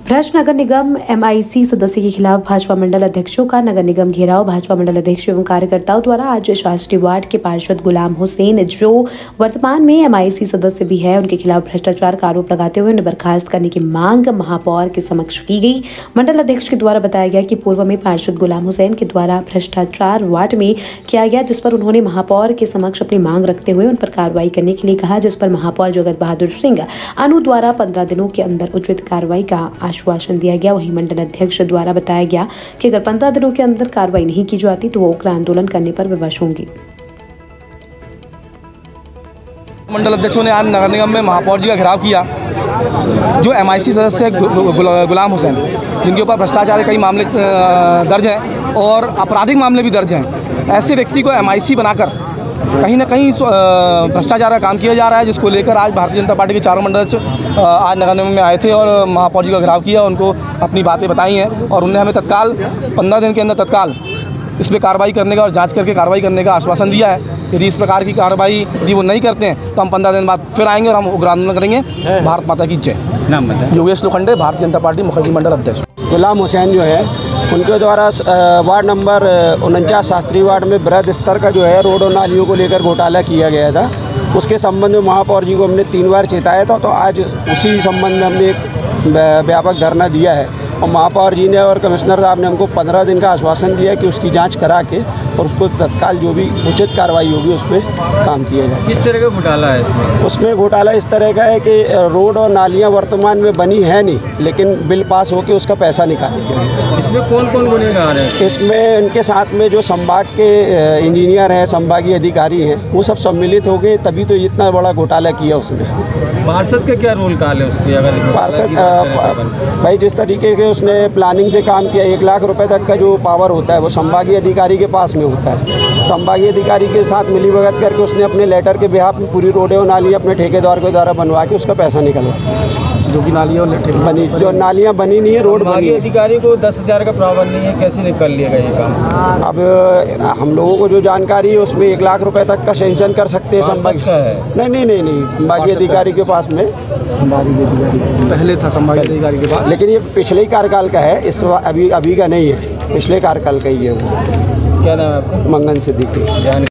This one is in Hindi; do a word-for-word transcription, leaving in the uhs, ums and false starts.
भ्रष्ट नगर निगम एमआईसी सदस्य के खिलाफ भाजपा मंडल अध्यक्षों का नगर निगम घेराव। भाजपा मंडल अध्यक्ष एवं कार्यकर्ताओं द्वारा आज शास्त्री वार्ड के पार्षद गुलाम हुसैन, जो वर्तमान में एमआईसी सदस्य भी है, उनके खिलाफ भ्रष्टाचार का आरोप लगाते हुए उन्हें बर्खास्त करने की मांग महापौर के समक्ष की गई। मंडल अध्यक्ष के द्वारा बताया गया कि पूर्व में पार्षद गुलाम हुसैन के द्वारा भ्रष्टाचार वार्ड में किया गया, जिस पर उन्होंने महापौर के समक्ष अपनी मांग रखते हुए उन पर कार्रवाई करने के लिए कहा, जिस पर महापौर जगत बहादुर सिंह अनु द्वारा पंद्रह दिनों के अंदर उचित कार्रवाई का आश्वासन दिया गया। वहीं मंडल अध्यक्ष द्वारा बताया गया कि अगर पंद्रह दिनों के अंदर कार्रवाई नहीं की जाती तो वो उग्र आंदोलन करने पर विवश होंगे। मंडल अध्यक्षों ने आज नगर निगम में महापौर जी का घेराव किया। जो एमआईसी सदस्य गुलाम हुसैन, जिनके ऊपर भ्रष्टाचार के कई मामले दर्ज हैं और आपराधिक मामले भी दर्ज हैं, ऐसे व्यक्ति को एमआईसी बनाकर कहीं ना कहीं भ्रष्टाचार का काम किया जा रहा है, जिसको लेकर आज भारतीय जनता पार्टी के चारों मंडल आज नगर निगम में आए थे और महापौर जी का घेराव किया। उनको अपनी बातें बताई हैं और उन्होंने हमें तत्काल पंद्रह दिन के अंदर तत्काल इस पर कार्रवाई करने का और जांच करके कार्रवाई करने का आश्वासन दिया है। यदि इस प्रकार की कार्रवाई यदि वो नहीं करते हैं तो हम पंद्रह दिन बाद फिर आएंगे और हम उग्र आंदोलन करेंगे। भारत माता की जय। नाम बताएं। योगेश लोखंडे, भारतीय जनता पार्टी मुखर्जी मंडल अध्यक्ष। गुलाम हुसैन जो है, उनके द्वारा वार्ड नंबर उनचास शास्त्री वार्ड में बृहद स्तर का जो है रोड और नालियों को लेकर घोटाला किया गया था। उसके संबंध में महापौर जी को हमने तीन बार चेताया था, तो आज उसी संबंध में हमने एक व्यापक धरना दिया है और महापौर जी ने और कमिश्नर साहब ने हमको पंद्रह दिन का आश्वासन दिया कि उसकी जांच करा के और उसको तत्काल जो भी उचित कार्रवाई होगी उस पर काम किया जाए। किस तरह का घोटाला है इसमें? उसमें घोटाला इस तरह का है कि रोड और नालियां वर्तमान में बनी है नहीं, लेकिन बिल पास होकर उसका पैसा निकाल दिया। इसमें कौन कौन गुनहगार हैं? इसमें इनके साथ में जो संभाग के इंजीनियर हैं, संभागीय अधिकारी हैं, वो सब सम्मिलित हो गए, तभी तो इतना बड़ा घोटाला किया उसने। पार्षद का क्या रोल काल है उसकी? अगर पार्षद भाई जिस तरीके के उसने प्लानिंग से काम किया, एक लाख रुपए तक का जो पावर होता है वो संभागीय अधिकारी के पास में होता है। संभागीय अधिकारी के साथ मिलीभगत करके उसने अपने लेटर के बिहाफ में पूरी रोडें और नालियाँ अपने ठेकेदार के द्वारा बनवा के उसका पैसा निकलवा, जो कि नालियाँ बनी जो नालियाँ बनी नहीं है, रोड बनी है। अधिकारी को दस हज़ार का प्रावधान नहीं है, कैसे निकल लिएगा ये काम? अब हम लोगों को जो जानकारी है उसमें एक लाख रुपए तक का सेंक्शन कर सकते हैं संभागीय। नहीं नहीं नहीं नहीं संभागीय अधिकारी के पास में, पहले था संभागीय अधिकारी के पास, लेकिन ये पिछले ही कार्यकाल का है, इस अभी अभी का नहीं है, पिछले कार्यकाल का ही है वो। क्या नाम है आपका? मंगन सिद्दीकी।